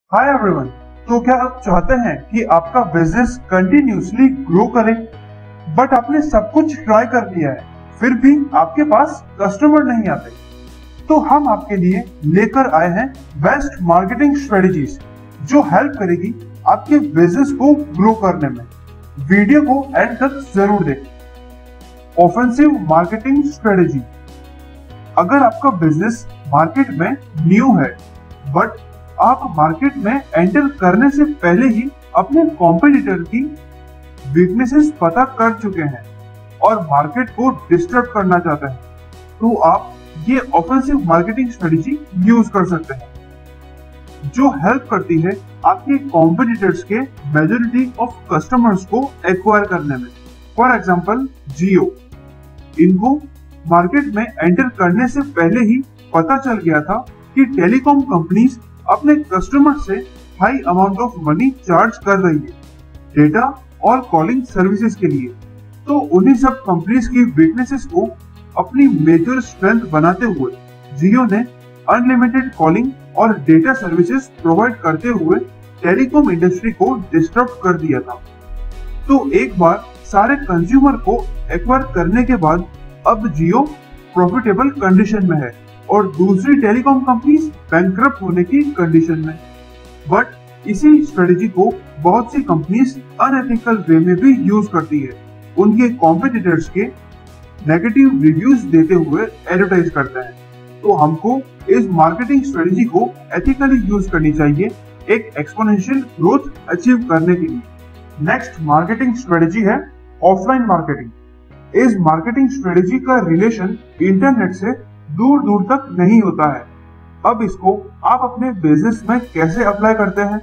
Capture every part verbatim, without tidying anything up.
Hi everyone. तो क्या आप चाहते हैं कि आपका बिजनेस कंटिन्यूसली ग्रो करे, बट आपने सब कुछ ट्राई कर लिया है, फिर भी आपके पास कस्टमर नहीं आते? तो हम आपके लिए लेकर आए हैं बेस्ट मार्केटिंग स्ट्रेटजीज जो हेल्प करेगी आपके बिजनेस को ग्रो करने में। वीडियो को एंड तक जरूर देखें। Offensive marketing strategy. अगर आपका बिजनेस मार्केट में न्यू है, बट आप मार्केट में एंटर करने से पहले ही अपने कॉम्पिटिटर की वीकनेसेस पता कर चुके हैं और मार्केट को डिस्टर्ब करना चाहते हैं, तो आप ये ऑफेंसिव मार्केटिंग स्ट्रेटजी यूज कर सकते हैं, जो हेल्प करती है आपके कॉम्पिटिटर्स के मेजॉरिटी ऑफ कस्टमर्स को एक्वायर करने में। फॉर एग्जांपल जियो, इनको मार्केट में एंटर करने से पहले ही पता चल गया था कि टेलीकॉम कंपनीज अपने कस्टमर से high amount of money charge कर रही है डेटा और कॉलिंग सर्विसेज के लिए। तो उन्हीं सब कंपनीज की वीकनेसेस को अपनी मेजर स्ट्रेंथ बनाते हुए जियो ने अनलिमिटेड कॉलिंग और डेटा सर्विसेज प्रोवाइड करते हुए टेलीकॉम इंडस्ट्री को डिस्टर्ब कर दिया था। तो एक बार सारे कंज्यूमर को एक्वायर करने के बाद अब जियो प्रॉफिटेबल कंडीशन में है और दूसरी टेलीकॉम कंपनीज बैंकरप्ट होने की कंडीशन में। बट इसी स्ट्रेटजी को बहुत सी कंपनीज अनएथिकल वे में भी यूज करती है, उनके कॉम्पिटिटर्स के नेगेटिव रिव्यूज देते हुए एडवर्टाइज करते हैं। तो हमको इस मार्केटिंग स्ट्रेटजी को एथिकली यूज करनी चाहिए एक एक्सपोनेंशियल ग्रोथ अचीव करने के लिए। नेक्स्ट मार्केटिंग स्ट्रेटजी है ऑफलाइन मार्केटिंग। इस मार्केटिंग स्ट्रेटजी का रिलेशन इंटरनेट से दूर दूर तक नहीं होता है। अब इसको आप अपने बिजनेस में कैसे अप्लाई करते हैं?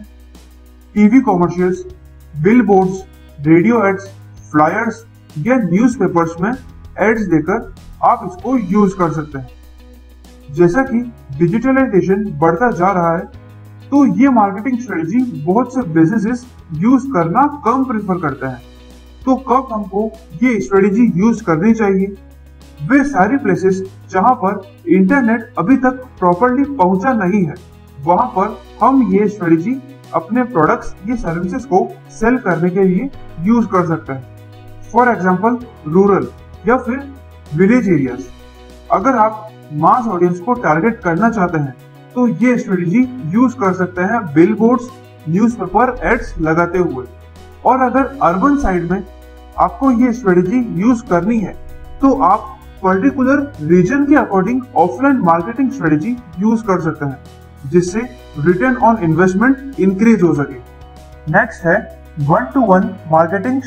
TV commercials, billboards, radio ads, flyers या न्यूज़पेपर्स में एड्स देकर आप इसको यूज कर सकते हैं। जैसा कि डिजिटलाइजेशन बढ़ता जा रहा है, तो ये मार्केटिंग स्ट्रेटजी बहुत से बिजनेसेस यूज करना कम प्रेफर करते हैं। तो कब हमको ये स्ट्रेटजी यूज करनी चाहिए? वे सारी प्लेसेस जहां पर इंटरनेट अभी तक प्रॉपर्ली पहुंचा नहीं है, वहां पर हम ये स्ट्रेटजी अपने प्रोडक्ट्स या सर्विसेज को सेल करने के लिए यूज कर सकते हैं। फॉर एग्जांपल रूरल या फिर विलेज एरियाज। अगर आप मास ऑडियंस को टारगेट करना चाहते हैं, तो ये स्ट्रेटजी यूज कर सकते हैं बिलबोर्ड्स, न्यूज़पेपर एड्स लगाते हुए। और अगर अर्बन साइड में आपको ये स्ट्रेटजी यूज करनी है, तो आप पर्टिकुलर रीजन के according offline marketing strategy use कर सकते हैं, जिससे रिटर्न ऑन इन्वेस्टमेंट इंक्रीज हो सके। नेक्स्ट है one to one marketing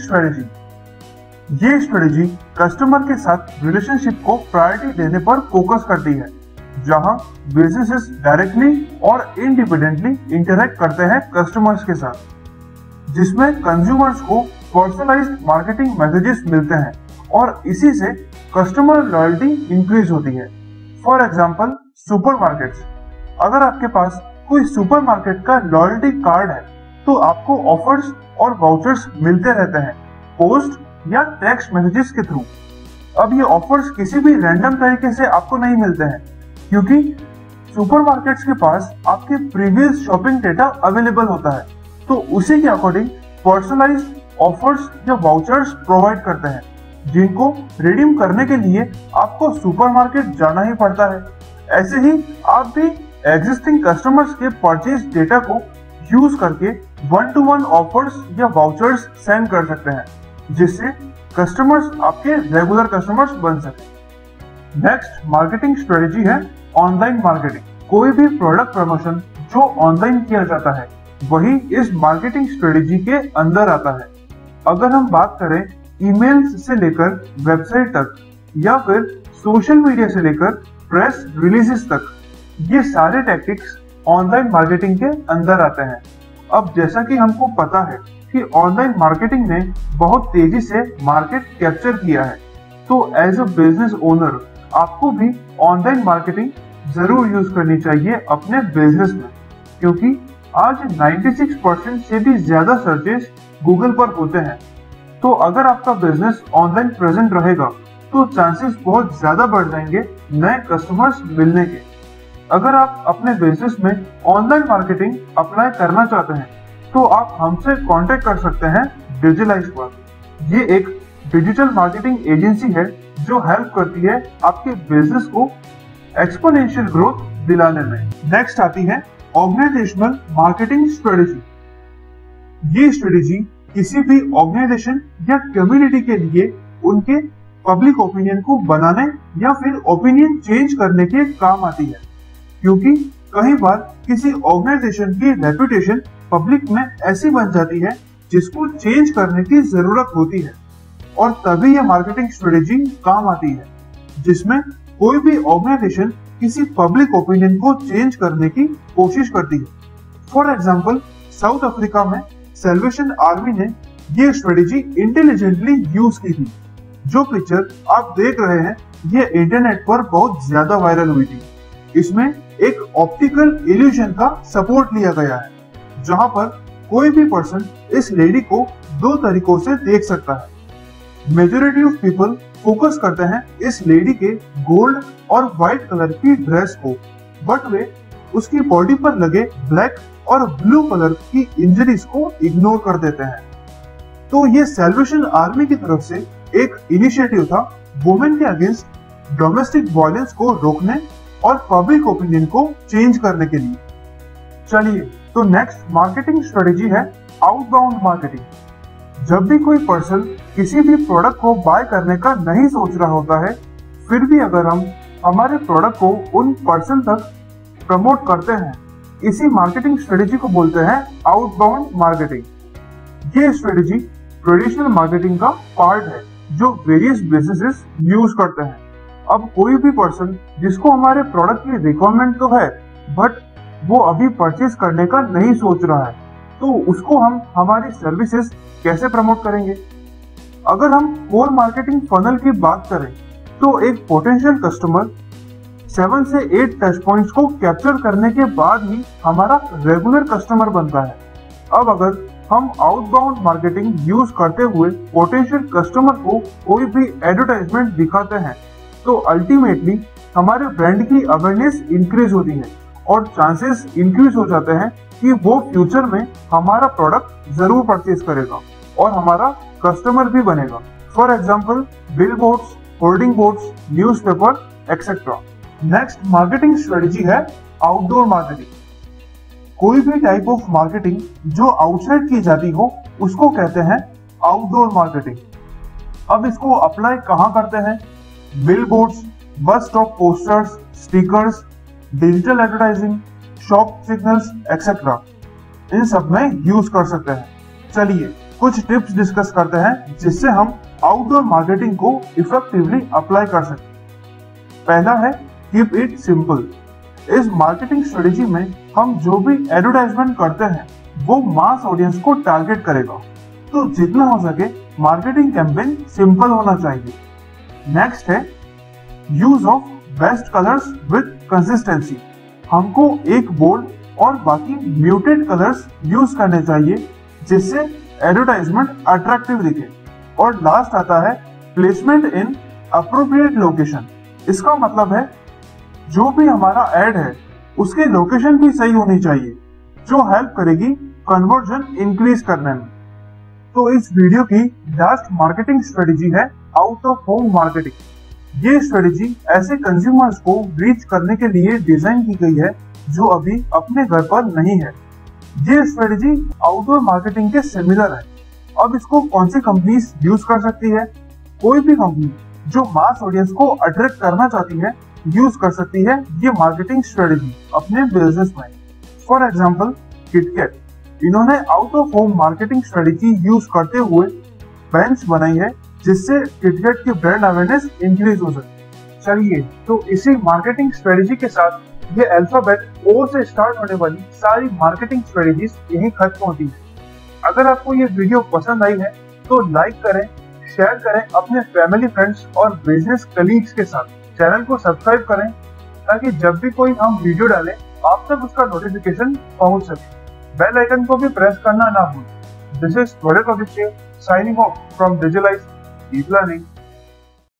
strategy. ये स्ट्रेटजी कस्टमर के साथ रिलेशनशिप को प्रायोरिटी देने पर फोकस करती है, जहां बिजनेसेस डायरेक्टली और इंडिपेंडेंटली इंटरेक्ट करते हैं कस्टमर्स के साथ, जिसमें कंज्यूमर्स को पर्सनलाइज्ड मार्केटिंग मैसेजेस मिलते हैं और इसी से कस्टमर लॉयल्टी इंक्रीज होती है। For example supermarkets. अगर आपके पास कोई सुपरमार्केट का लॉयल्टी कार्ड है, तो आपको ऑफर्स और वाउचर्स मिलते रहते हैं पोस्ट या टेक्स्ट मैसेजेस के थ्रू। अब ये ऑफर्स किसी भी रैंडम तरीके से आपको नहीं मिलते हैं, क्योंकि सुपरमार्केट्स के पास आपके प्रीवियस शॉपिंग डेटा अवेलेबल होता है, तो उसी के अकॉर्डिंग पर्सनलाइज्ड ऑफर्स या वाउचर्स प्रोवाइड करते हैं, जिनको रिडीम करने के लिए आपको सुपरमार्केट जाना ही पड़ता है। ऐसे ही आप भी एग्जिस्टिंग कस्टमर्स के परचेज डेटा को यूज करके वन टू वन ऑफर्स या वाउचर्स सेंड कर सकते हैं, जिससे कस्टमर्स आपके रेगुलर कस्टमर्स बन सके। नेक्स्ट मार्केटिंग स्ट्रेटजी है ऑनलाइन मार्केटिंग। कोई भी प्रोडक्ट प्रमोशन जो ऑनलाइन किया जाता है, वही इस मार्केटिंग स्ट्रेटजी के अंदर आता है। अगर हम बात करें ईमेल्स से लेकर वेबसाइट तक या फिर सोशल मीडिया से लेकर प्रेस रिलीजेस तक, ये सारे टैक्टिक्स ऑनलाइन मार्केटिंग के अंदर आते हैं। अब जैसा कि हमको पता है कि ऑनलाइन मार्केटिंग ने बहुत तेजी से मार्केट कैप्चर किया है, तो एज अ बिजनेस ओनर आपको भी ऑनलाइन मार्केटिंग जरूर यूज करनी चाहिए अपने बिजनेस में, क्योंकि आज छियानवे परसेंट से भी ज्यादा सर्चेस गूगल पर होते हैं। तो अगर आपका बिजनेस ऑनलाइन प्रेजेंट रहेगा, तो चांसेस बहुत ज्यादा बढ़ जाएंगे नए कस्टमर्स मिलने के। अगर आप अपने बिजनेस में ऑनलाइन मार्केटिंग अप्लाई करना चाहते हैं तो आप हमसे कांटेक्ट कर सकते हैं डिजिलाइज पर। ये एक डिजिटल मार्केटिंग एजेंसी है जो हेल्प करती है आपके बिजनेस को एक्सपोनेंशियल ग्रोथ दिलाने में। नेक्स्ट आती है ऑर्गेनाइजेशनल मार्केटिंग स्ट्रेटेजी। ये स्ट्रेटेजी किसी भी ऑर्गेनाइजेशन या कम्युनिटी के लिए उनके पब्लिक ओपिनियन को बनाने या फिर ओपिनियन चेंज करने के काम आती है, क्योंकि कई बार किसी ऑर्गेनाइजेशन की रेपुटेशन पब्लिक में ऐसी बन जाती है जिसको चेंज करने की जरूरत होती है, और तभी यह मार्केटिंग स्ट्रेटेजी काम आती है जिसमें कोई भी ऑर्गेनाइजेशन किसी पब्लिक ओपिनियन को चेंज करने की कोशिश करती है। फॉर एग्जाम्पल, साउथ अफ्रीका में सैल्वेशन आर्मी ने ये स्ट्रेटेजी इंटेलिजेंटली यूज की थी। जो पिक्चर आप देख रहे हैं ये इंटरनेट पर बहुत ज्यादा वायरल हुई थी। इसमें एक ऑप्टिकल इल्यूजन का सपोर्ट लिया गया है, जहां पर कोई भी पर्सन इस लेडी को दो तरीकों से देख सकता है। मेजॉरिटी ऑफ पीपल फोकस करते हैं इस लेडी के गोल्ड और व्हाइट कलर की ड्रेस को, बट वे उसकी बॉडी पर लगे ब्लैक और ब्लू कलर की इंजरीज को इग्नोर कर देते हैं। तो ये सैल्वेशन आर्मी की तरफ से एक इनिशिएटिव था वुमेन के अगेंस्ट डोमेस्टिक वायलेंस को रोकने और पब्लिक ओपिनियन को चेंज करने के लिए। चलिए, तो नेक्स्ट मार्केटिंग स्ट्रेटेजी है आउटबाउंड मार्केटिंग। जब भी कोई पर्सन किसी भी प्रोडक्ट को बाय करने का नहीं सोच रहा होता है, फिर भी अगर हम हमारे प्रोडक्ट को उन पर्सन तक प्रमोट करते हैं, इसी मार्केटिंग स्ट्रेटेजी को बोलते हैं आउटबाउंड मार्केटिंग। ये स्ट्रेटेजी ट्रेडिशनल मार्केटिंग का पार्ट है जो वेरियस बिजनेसेस यूज करते हैं। अब कोई भी पर्सन जिसको हमारे प्रोडक्ट की रिक्वायरमेंट तो है बट वो अभी परचेज करने का नहीं सोच रहा है, तो उसको हम हमारी सर्विसेज कैसे प्रमोट करेंगे? अगर हम कोर मार्केटिंग फनल की बात करें तो एक पोटेंशियल कस्टमर सेवन से एट टच पॉइंट्स को कैप्चर करने के बाद ही हमारा रेगुलर कस्टमर बनता है। अब अगर हम आउटबाउंड मार्केटिंग यूज करते हुए पोटेंशियल कस्टमर को कोई भी एडवर्टाइजमेंट दिखाते हैं तो अल्टीमेटली हमारे ब्रांड की अवेयरनेस इंक्रीज होती है और चांसेस इंक्रीज हो जाते हैं कि वो फ्यूचर में हमारा प्रोडक्ट जरूर परचेज करेगा और हमारा कस्टमर भी बनेगा। For example, billboards, hoarding boards, newspaper etcetera. Next marketing strategy है आउटडोर मार्केटिंग। कोई भी टाइप ऑफ मार्केटिंग जो आउटसाइड की जाती हो उसको कहते हैं आउटडोर मार्केटिंग। अब इसको अप्लाई कहाँ करते हैं? Billboards, bus stop posters, stickers, digital advertising, shop signals etcetera, इन सब में यूज कर सकते हैं। चलिए कुछ टिप्स डिस्कस करते हैं जिससे हम आउटडोर मार्केटिंग को इफेक्टिवली अप्लाई कर सकते। पहला है कीप इट सिंपल। इस मार्केटिंग स्ट्रेटेजी में हम जो भी एडवर्टाइजमेंट करते हैं वो मास ऑडियंस को टारगेट करेगा, तो जितना हो सके मार्केटिंग कैंपेन सिंपल होना चाहिए। नेक्स्ट है use of best colours with consistency. हमको एक बोल्ड और बाकी म्यूटेड कलर्स यूज करने चाहिए जिससे एडवर्टाइजमेंट अट्रैक्टिव दिखे। और लास्ट आता है प्लेसमेंट इन अप्रोप्रिएट लोकेशन। इसका मतलब है जो भी हमारा एड है उसकी लोकेशन भी सही होनी चाहिए जो हेल्प करेगी कन्वर्जन इंक्रीज करने में। तो इस वीडियो की लास्ट मार्केटिंग स्ट्रेटेजी है आउट ऑफ होम मार्केटिंग। ये स्ट्रेटेजी ऐसे कंज्यूमर्स को रीच करने के लिए डिजाइन की गई है जो अभी अपने घर पर नहीं है। ये स्ट्रेटेजी आउटडोर मार्केटिंग के सिमिलर है। अब इसको कौन सी कंपनीज यूज कर सकती है? कोई भी कंपनी जो मास ऑडियंस को अट्रैक्ट करना चाहती है यूज कर सकती है ये मार्केटिंग स्ट्रेटेजी अपने बिजनेस में। फॉर एग्जाम्पल, किटकैट, इन्होंने out of home marketing strategy use करते हुए बेंच बनाई है जिससे किटकैट की ब्रांड अवेयरनेस इंक्रीज हो सके। चलिए, तो इसी मार्केटिंग स्ट्रेटेजी के साथ ये अल्फाबेट ओ से स्टार्ट होने वाली सारी मार्केटिंग स्ट्रेटेजीज यही खत्म होती है। अगर आपको ये वीडियो पसंद आई है तो लाइक करें, शेयर करें अपने फैमिली, फ्रेंड्स और बिजनेस कलीग्स के साथ। चैनल को सब्सक्राइब करें ताकि जब भी कोई हम वीडियो डालें आप तक उसका नोटिफिकेशन पहुंच सके। बेल आइकन को भी प्रेस करना ना भूलें। This is signing off from Digilize deep learning.